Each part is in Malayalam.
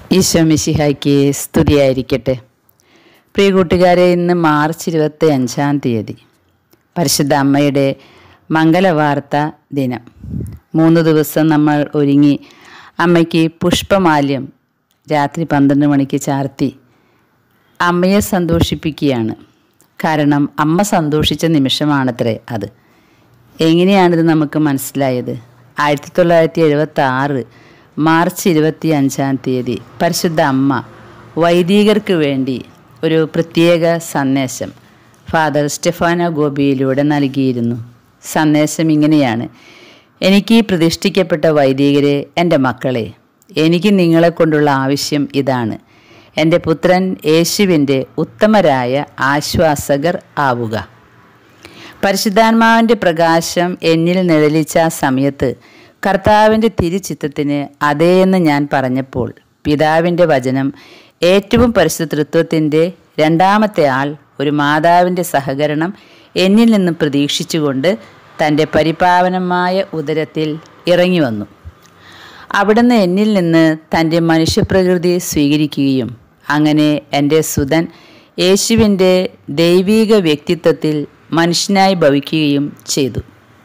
ഈശോ മിശിഹായ്ക്ക് സ്തുതിയായിരിക്കട്ടെ. പ്രിയ കൂട്ടുകാരെ, ഇന്ന് മാർച്ച് 25 പരിശുദ്ധ അമ്മയുടെ മംഗലവാർത്ത ദിനം. 3 ദിവസം നമ്മൾ ഒരുങ്ങി അമ്മയ്ക്ക് പുഷ്പമാല്യം രാത്രി 12 മണിക്ക് ചാർത്തി അമ്മയെ സന്തോഷിപ്പിക്കുകയാണ്. കാരണം അമ്മ സന്തോഷിച്ച നിമിഷമാണത്രേ അത്. എങ്ങനെയാണിത് നമുക്ക് മനസ്സിലായത്? 1976 മാർച്ച് 25 പരിശുദ്ധ അമ്മ വൈദികർക്ക് വേണ്ടി ഒരു പ്രത്യേക സന്ദേശം ഫാദർ സ്റ്റെഫാനോ ഗോപിയിലൂടെ നൽകിയിരുന്നു. സന്ദേശം ഇങ്ങനെയാണ്: എനിക്ക് പ്രതിഷ്ഠിക്കപ്പെട്ട വൈദികരെ, എൻ്റെ മക്കളെ, എനിക്ക് നിങ്ങളെ കൊണ്ടുള്ള ആവശ്യം ഇതാണ്. എൻ്റെ പുത്രൻ യേശുവിൻ്റെ ഉത്തമരായ ആശ്വാസകർ ആവുക. പരിശുദ്ധാത്മാവിൻ്റെ പ്രകാശം എന്നിൽ നിഴലിച്ച ആ സമയത്ത് കർത്താവിൻ്റെ തിരുച്ചിത്തത്തിന് അതേയെന്ന് ഞാൻ പറഞ്ഞപ്പോൾ പിതാവിൻ്റെ വചനം, ഏറ്റവും പരിശുദ്ധ തൃത്വത്തിൻ്റെ രണ്ടാമത്തെ ആൾ, ഒരു മാതാവിൻ്റെ സഹകരണം എന്നിൽ നിന്നും പ്രതീക്ഷിച്ചുകൊണ്ട് തൻ്റെ പരിപാവനമായ ഉദരത്തിൽ ഇറങ്ങി വന്നു. അവിടുന്ന് എന്നിൽ നിന്ന് തൻ്റെ മനുഷ്യപ്രകൃതി സ്വീകരിക്കുകയും അങ്ങനെ എൻ്റെ സുതൻ യേശുവിൻ്റെ ദൈവീക വ്യക്തിത്വത്തിൽ മനുഷ്യനായി ഭവിക്കുകയും ചെയ്തു.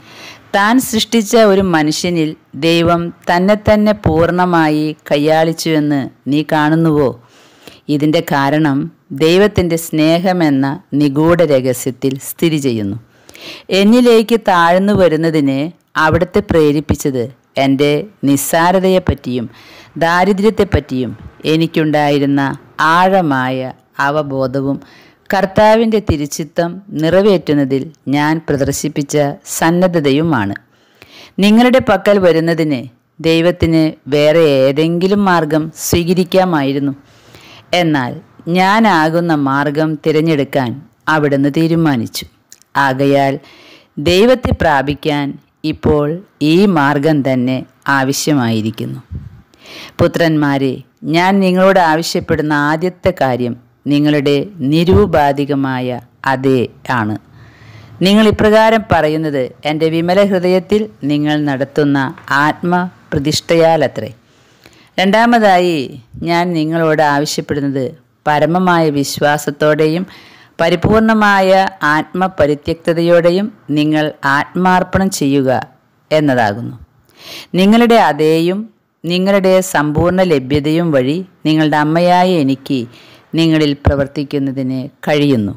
താൻ സൃഷ്ടിച്ച ഒരു മനുഷ്യനിൽ ദൈവം തന്നെ പൂർണ്ണമായി കയ്യാളിച്ചുവെന്ന് നീ കാണുന്നുവോ? ഇതിൻ്റെ കാരണം ദൈവത്തിൻ്റെ സ്നേഹമെന്ന നിഗൂഢ രഹസ്യത്തിൽ സ്ഥിതി ചെയ്യുന്നു. എന്നിലേക്ക് താഴ്ന്നു വരുന്നതിന് അവിടുത്തെ പ്രേരിപ്പിച്ചത് എൻ്റെ നിസ്സാരതയെപ്പറ്റിയും ദാരിദ്ര്യത്തെപ്പറ്റിയും എനിക്കുണ്ടായിരുന്ന ആഴമായ അവബോധവും കർത്താവിൻ്റെ തിരുച്ചിത്തം നിറവേറ്റുന്നതിൽ ഞാൻ പ്രദർശിപ്പിച്ച സന്നദ്ധതയുമാണ്. നിങ്ങളുടെ പക്കൽ വരുന്നതിന് ദൈവത്തിന് വേറെ ഏതെങ്കിലും മാർഗം സ്വീകരിക്കാമായിരുന്നു. എന്നാൽ ഞാനാകുന്ന മാർഗം തിരഞ്ഞെടുക്കാൻ അവിടുന്ന് തീരുമാനിച്ചു. ആകയാൽ ദൈവത്തെ പ്രാപിക്കാൻ ഇപ്പോൾ ഈ മാർഗം തന്നെ ആവശ്യമായിരിക്കുന്നു. പുത്രന്മാരെ, ഞാൻ നിങ്ങളോട് ആവശ്യപ്പെടുന്ന ആദ്യത്തെ കാര്യം നിങ്ങളുടെ നിരൂപാധികമായ അതേ ആണ്. നിങ്ങൾ ഇപ്രകാരം പറയുന്നത് എൻ്റെ വിമല ഹൃദയത്തിൽ നിങ്ങൾ നടത്തുന്ന ആത്മപ്രതിഷ്ഠയാലത്രേ. രണ്ടാമതായി ഞാൻ നിങ്ങളോട് ആവശ്യപ്പെടുന്നത് പരമമായ വിശ്വാസത്തോടെയും പരിപൂർണമായ ആത്മപരിത്യക്തതയോടെയും നിങ്ങൾ ആത്മാർപ്പണം ചെയ്യുക എന്നതാകുന്നു. നിങ്ങളുടെ അതേയും നിങ്ങളുടെ സമ്പൂർണ്ണ ലഭ്യതയും വഴി നിങ്ങളുടെ അമ്മയായ എനിക്ക് നിങ്ങളിൽ പ്രവർത്തിക്കുന്നതിന് കഴിയുന്നു.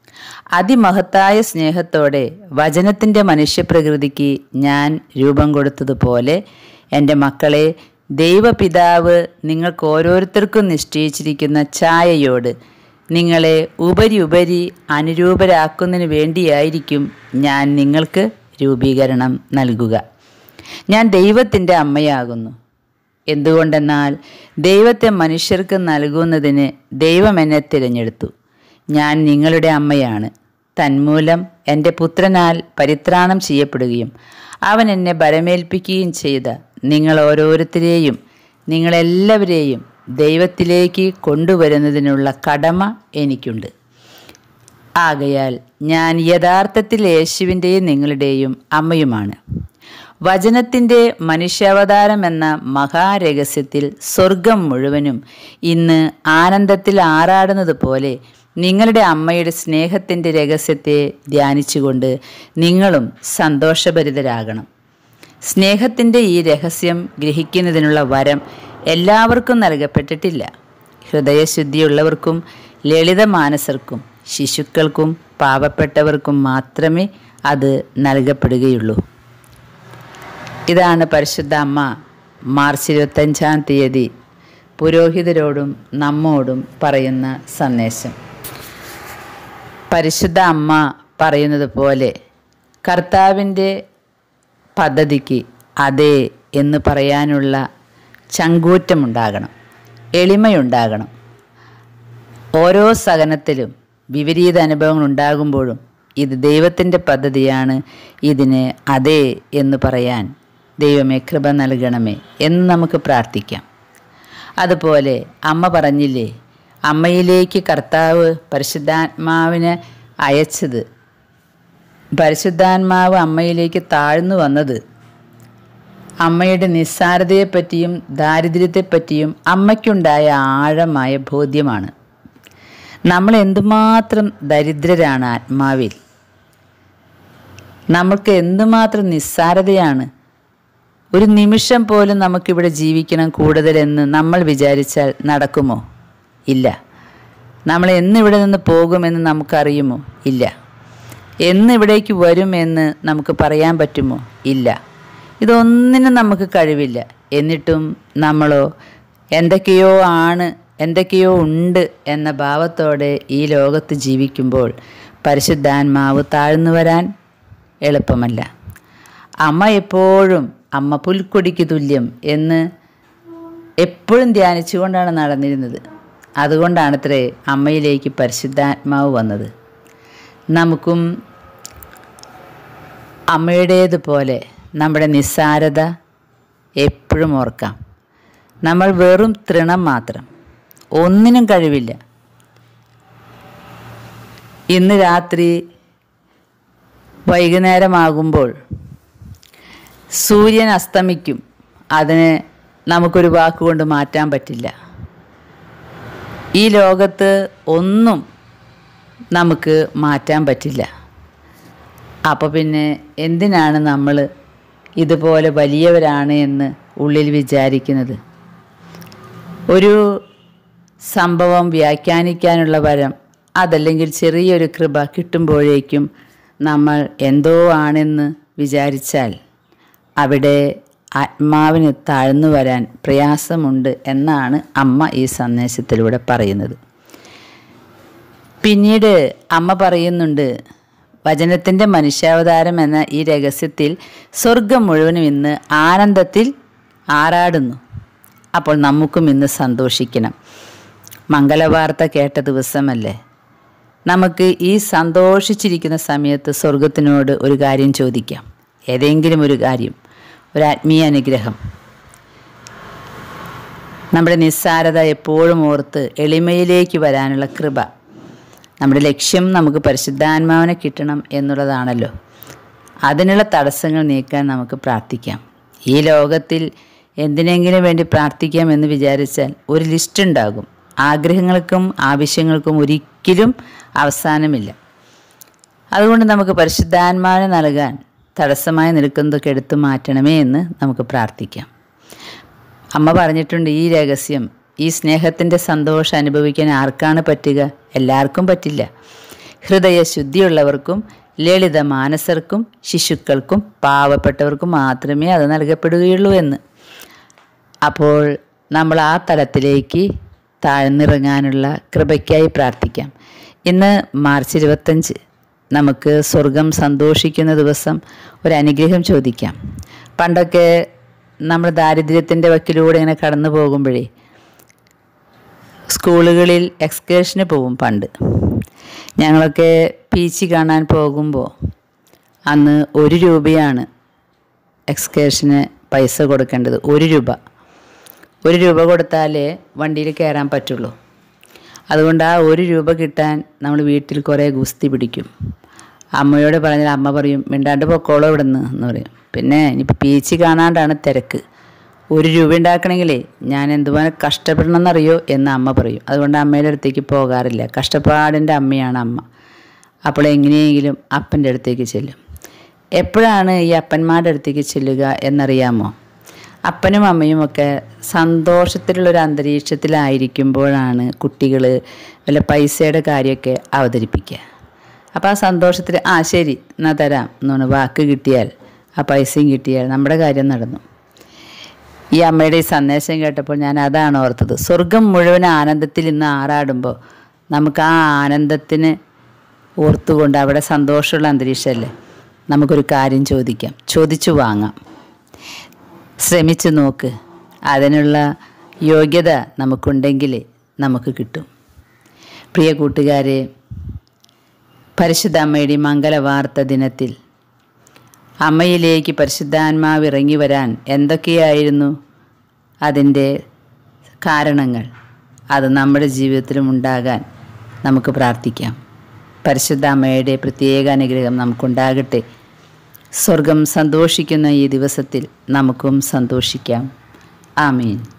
അതിമഹത്തായ സ്നേഹത്തോടെ വചനത്തിൻ്റെ മനുഷ്യപ്രകൃതിക്ക് ഞാൻ രൂപം കൊടുത്തതുപോലെ എൻ്റെ മക്കളെ, ദൈവപിതാവ് നിങ്ങൾക്ക് ഓരോരുത്തർക്കും നിശ്ചയിച്ചിരിക്കുന്ന ഛായയോട് നിങ്ങളെ ഉപരി അനുരൂപരാക്കുന്നതിന് വേണ്ടിയായിരിക്കും ഞാൻ നിങ്ങൾക്ക് രൂപീകരണം നൽകുക. ഞാൻ ദൈവത്തിൻ്റെ അമ്മയാകുന്നു. എന്തുകൊണ്ടെന്നാൽ ദൈവത്തെ മനുഷ്യർക്ക് നൽകുന്നതിന് ദൈവം എന്നെ തിരഞ്ഞെടുത്തു. ഞാൻ നിങ്ങളുടെ അമ്മയാണ്. തന്മൂലം എൻ്റെ പുത്രനാൽ പരിത്രാണം ചെയ്യപ്പെടുകയും അവൻ എന്നെ ബലമേൽപ്പിക്കുകയും ചെയ്ത നിങ്ങൾ ഓരോരുത്തരെയും, നിങ്ങളെല്ലാവരെയും ദൈവത്തിലേക്ക് കൊണ്ടുവരുന്നതിനുള്ള കടമ എനിക്കുണ്ട്. ആകയാൽ ഞാൻ യഥാർത്ഥത്തിൽ യേശുവിൻ്റെയും നിങ്ങളുടെയും അമ്മയുമാണ്. വചനത്തിൻ്റെ മനുഷ്യാവതാരം എന്ന മഹാരഹസ്യത്തിൽ സ്വർഗം മുഴുവനും ഇന്ന് ആനന്ദത്തിൽ ആറാടുന്നത് പോലെ നിങ്ങളുടെ അമ്മയുടെ സ്നേഹത്തിൻ്റെ രഹസ്യത്തെ ധ്യാനിച്ചുകൊണ്ട് നിങ്ങളും സന്തോഷഭരിതരാകണം. സ്നേഹത്തിൻ്റെ ഈ രഹസ്യം ഗ്രഹിക്കുന്നതിനുള്ള വരം എല്ലാവർക്കും നൽകപ്പെട്ടിട്ടില്ല. ഹൃദയശുദ്ധിയുള്ളവർക്കും ലളിതമാനസർക്കും ശിശുക്കൾക്കും പാവപ്പെട്ടവർക്കും മാത്രമേ അത് നൽകപ്പെടുകയുള്ളൂ. ഇതാണ് പരിശുദ്ധ അമ്മ മാർച്ച് 25 പുരോഹിതരോടും നമ്മോടും പറയുന്ന സന്ദേശം. പരിശുദ്ധ അമ്മ പറയുന്നത് പോലെ കർത്താവിൻ്റെ പദ്ധതിക്ക് അതേ എന്ന് പറയാനുള്ള ചങ്കൂറ്റമുണ്ടാകണം, എളിമയുണ്ടാകണം. ഓരോ സഹനത്തിലും വിപരീത അനുഭവങ്ങൾ ഉണ്ടാകുമ്പോഴും ഇത് ദൈവത്തിൻ്റെ പദ്ധതിയാണ്, ഇതിന് അതേ എന്ന് പറയാൻ ദൈവമേ കൃപ നൽകണമേ എന്ന് നമുക്ക് പ്രാർത്ഥിക്കാം. അതുപോലെ അമ്മ പറഞ്ഞില്ലേ, അമ്മയിലേക്ക് കർത്താവ് പരിശുദ്ധാത്മാവിനെ അയച്ചത്, പരിശുദ്ധാത്മാവ് അമ്മയിലേക്ക് താഴ്ന്നു വന്നത് അമ്മയുടെ നിസ്സാരതയെപ്പറ്റിയും ദാരിദ്ര്യത്തെപ്പറ്റിയും അമ്മയ്ക്കുണ്ടായ ആഴമായ ബോധ്യമാണ്. നമ്മൾ എന്തുമാത്രം ദരിദ്രരാണ് ആത്മാവിൽ, നമ്മൾക്ക് എന്തുമാത്രം നിസ്സാരതയാണ്. ഒരു നിമിഷം പോലും നമുക്കിവിടെ ജീവിക്കണം കൂടുതലെന്ന് നമ്മൾ വിചാരിച്ചാൽ നടക്കുമോ? ഇല്ല. നമ്മൾ എന്നിവിടെ നിന്ന് പോകുമെന്ന് നമുക്കറിയുമോ? ഇല്ല. എന്നിവിടേക്ക് വരുമെന്ന് നമുക്ക് പറയാൻ പറ്റുമോ? ഇല്ല. ഇതൊന്നിനും നമുക്ക് കഴിവില്ല. എന്നിട്ടും നമ്മളോ എന്തൊക്കെയോ ആണ്, എന്തൊക്കെയോ ഉണ്ട് എന്ന ഭാവത്തോടെ ഈ ലോകത്ത് ജീവിക്കുമ്പോൾ പരിശുദ്ധാത്മാവ് താഴ്ന്നു വരാൻ എളുപ്പമല്ല. അമ്മ എപ്പോഴും അമ്മ പുൽക്കൊടിക്ക് തുല്യം എന്ന് എപ്പോഴും ധ്യാനിച്ചുകൊണ്ടാണ് നടന്നിരുന്നത്. അതുകൊണ്ടാണത്രേ അമ്മയിലേക്ക് പരിശുദ്ധാത്മാവ് വന്നത്. നമുക്കും അമ്മയുടേതുപോലെ നമ്മുടെ നിസ്സാരത എപ്പോഴും ഓർക്കാം. നമ്മൾ വെറും തൃണം മാത്രം, ഒന്നിനും കഴിവില്ല. ഇന്ന് രാത്രി വൈകുന്നേരമാകുമ്പോൾ സൂര്യൻ അസ്തമിക്കും. അതിന് നമുക്കൊരു വാക്കുകൊണ്ട് മാറ്റാൻ പറ്റില്ല. ഈ ലോകത്ത് ഒന്നും നമുക്ക് മാറ്റാൻ പറ്റില്ല. അപ്പോൾ പിന്നെ എന്തിനാണ് നമ്മൾ ഇതുപോലെ വലിയവരാണ് എന്ന് ഉള്ളിൽ വിചാരിക്കുന്നത്? ഒരു സംഭവം വ്യാഖ്യാനിക്കാനുള്ള വരം, അതല്ലെങ്കിൽ ചെറിയൊരു കൃപ കിട്ടുമ്പോഴേക്കും നമ്മൾ എന്തോ ആണെന്ന് വിചാരിച്ചാൽ അവിടെ ആത്മാവിന് താഴ്ന്നു വരാൻ പ്രയാസമുണ്ട് എന്നാണ് അമ്മ ഈ സന്ദേശത്തിലൂടെ പറയുന്നത്. പിന്നീട് അമ്മ പറയുന്നുണ്ട്, വചനത്തിൻ്റെ മനുഷ്യാവതാരം എന്ന ഈ രഹസ്യത്തിൽ സ്വർഗം മുഴുവനും ഇന്ന് ആനന്ദത്തിൽ ആറാടുന്നു. അപ്പോൾ നമുക്കും ഇന്ന് സന്തോഷിക്കണം. മംഗളവാർത്ത കേട്ട ദിവസമല്ലേ? നമുക്ക് ഈ സന്തോഷിച്ചിരിക്കുന്ന സമയത്ത് സ്വർഗത്തിനോട് ഒരു കാര്യം ചോദിക്കാം. ഏതെങ്കിലും ഒരു കാര്യം, ഒരു ആത്മീയ അനുഗ്രഹം. നമ്മുടെ നിസ്സാരത എപ്പോഴും ഓർത്ത് എളിമയിലേക്ക് വരാനുള്ള കൃപ. നമ്മുടെ ലക്ഷ്യം നമുക്ക് പരിശുദ്ധാത്മാവിനെ കിട്ടണം എന്നുള്ളതാണല്ലോ. അതിനുള്ള തടസ്സങ്ങൾ നീക്കാൻ നമുക്ക് പ്രാർത്ഥിക്കാം. ഈ ലോകത്തിൽ എന്തിനെങ്കിലും വേണ്ടി പ്രാർത്ഥിക്കാം എന്ന് വിചാരിച്ചാൽ ഒരു ലിസ്റ്റ് ഉണ്ടാകും. ആഗ്രഹങ്ങൾക്കും ആവശ്യങ്ങൾക്കും ഒരിക്കലും അവസാനമില്ല. അതുകൊണ്ട് നമുക്ക് പരിശുദ്ധാത്മാവിനെ നൽകാൻ തടസ്സമായി നിൽക്കുന്നതൊക്കെ എടുത്തു മാറ്റണമേ എന്ന് നമുക്ക് പ്രാർത്ഥിക്കാം. അമ്മ പറഞ്ഞിട്ടുണ്ട്, ഈ രഹസ്യം, ഈ സ്നേഹത്തിൻ്റെ സന്തോഷം അനുഭവിക്കാൻ ആർക്കാണ് പറ്റുക? എല്ലാവർക്കും പറ്റില്ല. ഹൃദയശുദ്ധിയുള്ളവർക്കും ലളിത മാനസർക്കും ശിശുക്കൾക്കും പാവപ്പെട്ടവർക്കും മാത്രമേ അത് നൽകപ്പെടുകയുള്ളൂ എന്ന്. അപ്പോൾ നമ്മൾ ആ തലത്തിലേക്ക് താഴ്ന്നിറങ്ങാനുള്ള കൃപയ്ക്കായി പ്രാർത്ഥിക്കാം. ഇന്ന് മാർച്ച് 25, നമുക്ക് സ്വർഗം സന്തോഷിക്കുന്ന ദിവസം. ഒരു അനുഗ്രഹം ചോദിക്കാം. പണ്ടൊക്കെ നമ്മൾ ദാരിദ്ര്യത്തിൻ്റെ വക്കിലൂടെ ഇങ്ങനെ കടന്നു പോകുമ്പോഴേ സ്കൂളുകളിൽ എക്സ്കേർഷന് പോവും. പണ്ട് ഞങ്ങളൊക്കെ ബീച്ച് കാണാൻ പോകുമ്പോൾ അന്ന് 1 രൂപയാണ് എക്സ്കേർഷന് പൈസ കൊടുക്കേണ്ടത്. 1 രൂപ. 1 രൂപ കൊടുത്താലേ വണ്ടിയിൽ കയറാൻ പറ്റുള്ളൂ. അതുകൊണ്ട് ആ 1 രൂപ കിട്ടാൻ നമ്മൾ വീട്ടിൽ കുറേ ഗുസ്തി പിടിക്കും. അമ്മയോട് പറഞ്ഞാൽ അമ്മ പറയും, മിണ്ടാണ്ട് പൊക്കോളോ ഇവിടെ നിന്ന് എന്ന് പറയും. പിന്നെ ഇനിയിപ്പോൾ ബീച്ച് കാണാണ്ടാണ് തിരക്ക്. 1 രൂപ ഉണ്ടാക്കണമെങ്കിലേ ഞാൻ എന്തുപോലെ കഷ്ടപ്പെടണമെന്നറിയോ എന്ന് അമ്മ പറയും. അതുകൊണ്ട് അമ്മയുടെ അടുത്തേക്ക് പോകാറില്ല. കഷ്ടപ്പാടിൻ്റെ അമ്മയാണ് അമ്മ. അപ്പോൾ എങ്ങനെയെങ്കിലും അപ്പൻ്റെ അടുത്തേക്ക് ചെല്ലും. എപ്പോഴാണ് ഈ അപ്പന്മാരുടെ അടുത്തേക്ക് ചെല്ലുക എന്നറിയാമോ? അപ്പനും അമ്മയും ഒക്കെ സന്തോഷത്തിലുള്ളൊരു അന്തരീക്ഷത്തിലായിരിക്കുമ്പോഴാണ് കുട്ടികൾ വല്ല പൈസയുടെ കാര്യമൊക്കെ അവതരിപ്പിക്കുക. അപ്പോൾ ആ സന്തോഷത്തിൽ ശരി എന്നാൽ തരാം എന്നാണ് വാക്ക് കിട്ടിയാൽ, ആ പൈസയും കിട്ടിയാൽ നമ്മുടെ കാര്യം നടന്നു. ഈ അമ്മയുടെ ഈ സന്ദേശം കേട്ടപ്പോൾ ഞാൻ അതാണ് ഓർത്തത്. സ്വർഗം മുഴുവൻ ആനന്ദത്തിൽ ഇന്ന് ആറാടുമ്പോൾ നമുക്ക് ആ ആനന്ദത്തിന് ഓർത്തുകൊണ്ട്, അവിടെ സന്തോഷമുള്ള അന്തരീക്ഷമല്ലേ, നമുക്കൊരു കാര്യം ചോദിക്കാം, ചോദിച്ചു വാങ്ങാം. ശ്രമിച്ചു നോക്ക്. അതിനുള്ള യോഗ്യത നമുക്കുണ്ടെങ്കിൽ നമുക്ക് കിട്ടും. പ്രിയ കൂട്ടുകാരെ, പരിശുദ്ധ അമ്മയുടെ മംഗളവാർത്ത ദിനത്തിൽ അമ്മയിലേക്ക് പരിശുദ്ധാത്മാവ് ഇറങ്ങി വരാൻ എന്തൊക്കെയായിരുന്നു അതിൻ്റെ കാരണങ്ങൾ? അത് നമ്മുടെ ജീവിതത്തിലും ഉണ്ടാകാൻ നമുക്ക് പ്രാർത്ഥിക്കാം. പരിശുദ്ധ അമ്മയുടെ പ്രത്യേക അനുഗ്രഹം നമുക്കുണ്ടാകട്ടെ. സ്വർഗം സന്തോഷിക്കുന്ന ഈ ദിവസത്തിൽ നമുക്കും സന്തോഷിക്കാം. ആമീൻ.